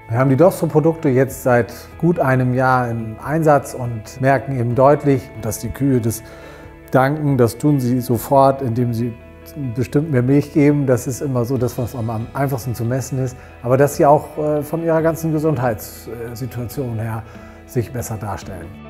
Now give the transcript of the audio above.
Wir haben die Dostro-Produkte jetzt seit gut einem Jahr im Einsatz und merken eben deutlich, dass die Kühe das danken. Das tun sie sofort, indem sie bestimmt mehr Milch geben. Das ist immer so das, was am einfachsten zu messen ist. Aber dass sie auch von ihrer ganzen Gesundheitssituation her sich besser darstellen.